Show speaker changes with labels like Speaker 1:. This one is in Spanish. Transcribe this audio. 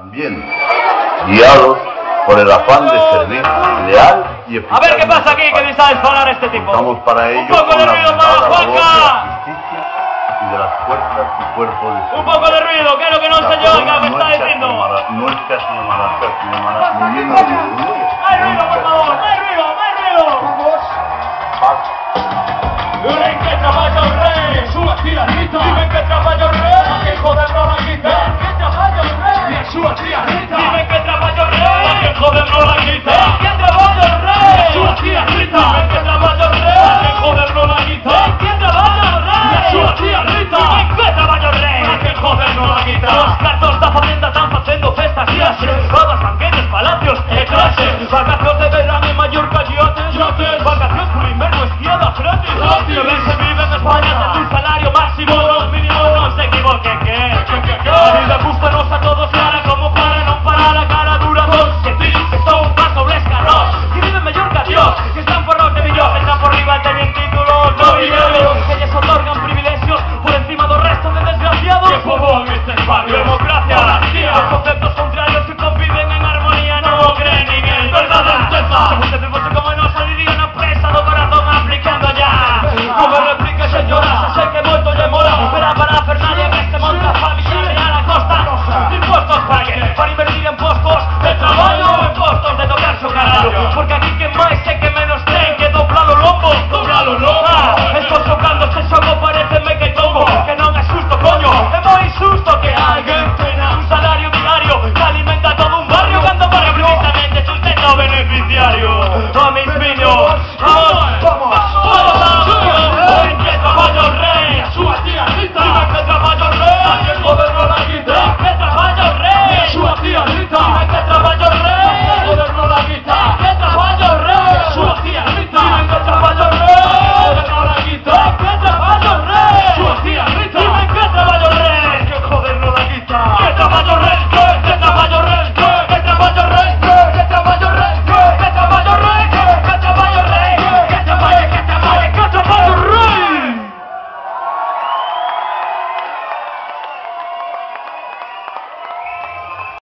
Speaker 1: También guiados por el afán de servir leal y eficaz.
Speaker 2: A ver qué pasa aquí, que necesita disparar este tipo.
Speaker 1: Estamos para ello
Speaker 2: un poco de ruido para Juanca.
Speaker 1: Y de las fuerzas y cuerpos de
Speaker 2: un poco de ruido, que es lo que no se oiga, que está diciendo.
Speaker 1: No es casi mala, muy bien.
Speaker 2: Más ruido, por favor, más ruido. Dime que trabaja el rey, sube tiradita. Dime que trabaja el rey, que joder no la quita. Que trabaja el rey, sube tiradita. Dime que trabaja el rey, que joder no la quita. Que trabaja el rey, sube tiradita. Dime que trabaja el rey, que joder no la quita. Que trabaja el rey, sube tiradita. Dime que trabaja el rey, que joder no la quita. Los cartos da facienda están facendo festas y ases. Rodas, banquetes, palacios e clases. Vacacións de verano en Mallorca, yates. Vacacións por inverno, esquiadas gratis. Se ven, se vive en España, ten un salario máximo, los mínimos, no se equivoquen, que a vida gustanos a todos, cara como para, non para la cara dura, dos, que ti, que son un paso, blescarros, que vive en Mallorca, Dios, que están por los de millón, están por riba, tienen títulos, nobiliarios, que les otorgan privilegios por encima del resto de desgraciados. Que fútbol en este espacio, democracia, anarquía, los conceptos contrarios que conviven en armonía, no creen en el verdadero tema. Se junten de como no saliría una presa do corazón aplicando ya. Como replica señora, se sé que moito lle mola. Pero para Fernández que se monta familia a la costa. Impuestos paguen, para